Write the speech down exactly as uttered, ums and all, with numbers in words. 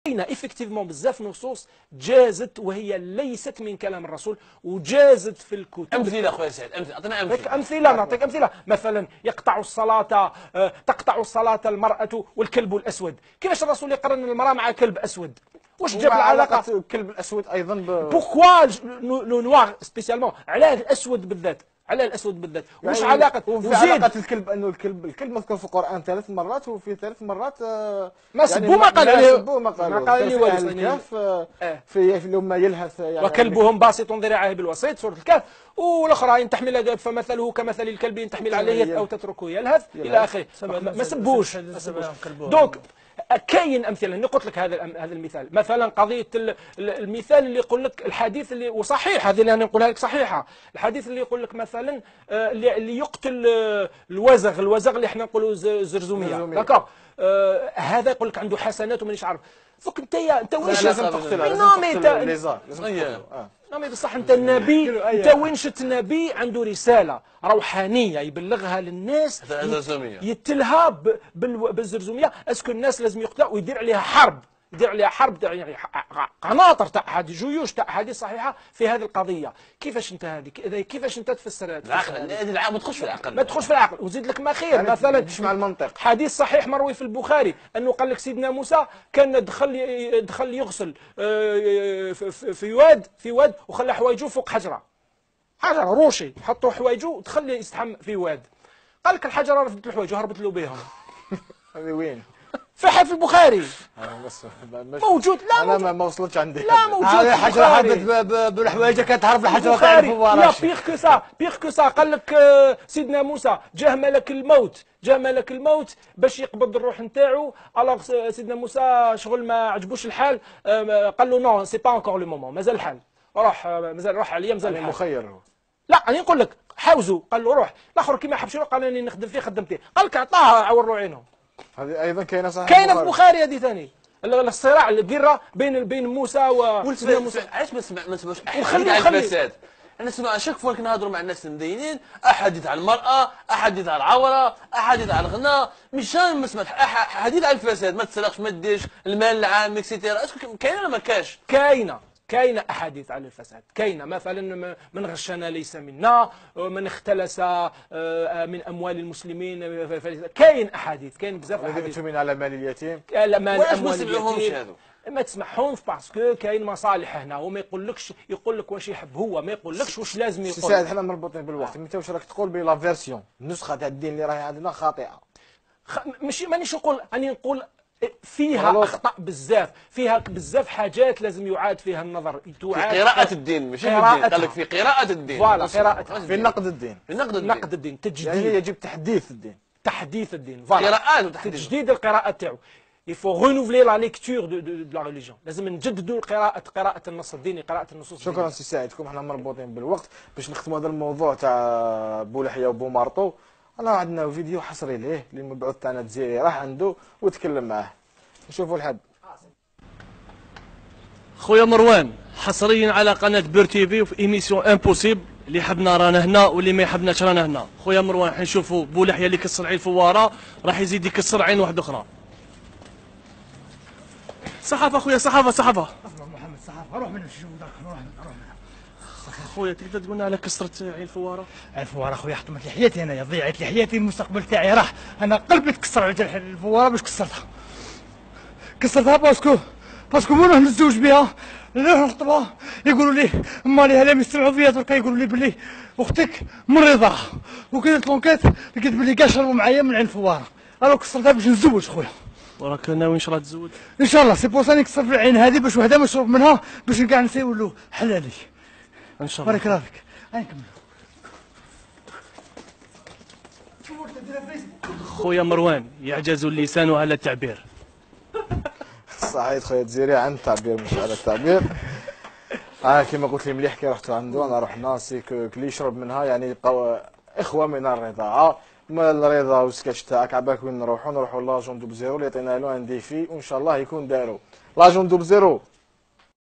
كاينه ايفيكتيفمون بزاف نصوص جازت وهي ليست من كلام الرسول وجازت في الكتب. امثله اخويا سعيد، امثله اعطينا امثله. امثله نعطيك امثله، مثلا يقطع الصلاه آه، تقطع الصلاه المراه والكلب الاسود. كيفاش الرسول يقرن المراه مع كلب اسود؟ واش جاب العلاقه الكلب الاسود ايضا ب... بوكوا لو نوار سبيسيالمون؟ علاه الاسود بالذات؟ على الاسود بالذات واش يعني علاقه؟ وفي علاقه الكلب انه الكلب الكلب مذكور في القران ثلاث مرات وفي ثلاث مرات آه ما سبوا ما قال عليه، ما قال ما قال لي والو الكهف في لما يلهث يعني وكلبهم باسط ذراعه بالوسيط سوره الكهف، والاخرى ان تحمل فمثله كمثل الكلب ان تحمل عليه او تتركه يلهث الى اخره. ما سبوش. دونك كاين امثله. انا قلت لك هذا هذا المثال، مثلا قضيه المثال اللي يقول لك الحديث اللي وصحيح، هذه اللي انا نقولها لك صحيحه، الحديث اللي يقول لك مثلا اللي يقتل الوزغ، الوزغ اللي احنا نقولوا زرزوميه داكور، هذا يقول لك عنده حسنات ومانيش عارف. فك انت انت واش لازم تقتلها، لازم تقتل لي زار، لازم تقتلها. نعم بصح انت النبي، انت وين شفت نبي عنده رساله روحانيه يبلغها للناس يتلها بالزرزوميه؟ اسكو الناس لازم يقتلوا ويدير عليها حرب، يدير عليها حرب يعني قناطر تاع احاديث، جيوش تاع احاديث صحيحه في هذه القضيه. كيفاش انت هذه كيفاش انت تفسر العقل؟ هذه العقل ما تدخلش في العقل، ما تدخلش في العقل. وزيد لك ما خير، يعني مثلا مش مع المنطق. حديث صحيح مروي في البخاري انه قال لك سيدنا موسى كان دخل دخل يغسل في واد في واد وخلى حوايجه فوق حجره، حجره روشي، حطوا حوايجه ودخل يستحم في واد. قال لك الحجره رفدت له حوايجه هربت له بهم. هذه وين؟ في في البخاري بس موجود. لا انا ما, ما وصلتش عندي. لا موجود. هذه حجره هربت بالحوايج كتهرب الحجره تاع الفوار. لا بيغ كو سا بيغ كو سا. قال لك سيدنا موسى جاه ملك الموت، جاه ملك الموت باش يقبض الروح نتاعو. الوغ سيدنا موسى شغل ما عجبوش الحال، قال له نو سي با انكور لو مومون، مازال الحال، روح مازال روح عليا مازال الحال. مخير هو. لا راني نقول لك حاوزوا، قال له روح. الاخر كيما حب شنو قال راني نخدم فيه خدمتيه، قال لك عطاه عوروا عينهم. هذه ايضا كاينه صحيح، كاينه في البخاري هذه ثاني، الصراع اللي بين بين موسى وسيدنا موسى. علاش ما نسمع ما نسمعوش احاديث على الفساد؟ انا نسمع شاك فوا كنهضروا مع الناس المدينين احاديث على المراه، احاديث على العوره، احاديث على الغنى، مشان ما سمعت احاديث على الفساد، ما تسرقش، ما ديرش المال العام اكسيتيرا. اسكو كاينه ولا ما كاش؟ كاينه كاينه احاديث على الفساد، كاينه مثلا من غشنا ليس منا، من اختلس من اموال المسلمين، كاين احاديث، كاين بزاف احاديث. من على مال اليتيم، لا مال اموال اليتيم. هذو ما تسمعهمش باسكو كاين مصالح هنا، وما يقولكش يقول لك واش يحب هو، ما يقولكش واش لازم يقول. سي سعد حنا مربوطين بالوقت، انت واش راك تقول بلا فيرسيون النسخه تاع الدين اللي راهي عندنا خاطئه؟ خ... ماشي مانيش نقول، راني نقول فيها اخطاء بزاف، فيها بزاف حاجات لازم يعاد فيها النظر، تعاد في قراءة الدين، ماشي في الدين، قال لك في قراءة الدين. فوالا قراءة، في نقد الدين، في نقد الدين، نقد الدين، تجديد، يعني يجب تحديث الدين، تحديث الدين، فوالا قراءات وتحديث، تجديد القراءة تاعو. il faut renouveler la lecture de de de la religion، لازم نجددوا قراءة قراءة النص الديني، قراءة النصوص الدينية. شكرا سي سعيد، كون حنا مربوطين بالوقت باش نختموا هذا الموضوع تاع بولحيه وبومارطو. انا عندنا فيديو حصري ليه للمبعوث تاعنا الجزائري راح عنده وتكلم معاه، نشوفوا الحد. خويا مروان حصريا على قناه بير تي في وفي ايميسيون امبوسيبل، اللي حبنا رانا هنا واللي ما يحبناش رانا هنا. خويا مروان حنشوفوا بولحيه اللي كسر عين الفواره راح يزيد يكسر عين واحده اخرى. صحافه خويا، صحافه صحافه. اسمع محمد صحافه، روح من شوف دارك، روح من روح من خويا تقدر تقولنا على كسرة عين الفواره؟ عين الفواره خويا حطمت لي حياتي انايا، ضيعت لي حياتي، المستقبل تاعي راح، انا قلبي تكسر على جرح الفواره باش كسرتها. كسرتها باسكو باسكو مو نروح نتزوج بها، نروح نخطبها يقولوا لي مالي هلا يستمعوا فيا دركا، يقولوا لي بلي اختك مريضه، وكي لونكيت لقيت بلي كاع شربوا معايا من عين الفواره، انا كسرتها باش نتزوج خويا. وراك ناوي ان شاء الله تزوج؟ ان شاء الله، سي بوسا نكسر في العين هذه باش وحده ما نشرب منها، باش كاع نسى يولوا حلالي ان شاء الله. بارك الله فيك. نكمل. خويا مروان يعجز اللسان على التعبير. صحيح خويا الجزائري عن التعبير مش على التعبير. اه كما قلت لي مليح كي رحت عنده، انا رحنا سي كلي يشرب منها يعني قو... اخوه من الرضاعه، ما الرضا والسكتش تاعك عباك وين نروحوا نروحوا لاجون دوب زيرو اللي عطينا له ان ديفي وان شاء الله يكون دارو لاجون دوب زيرو.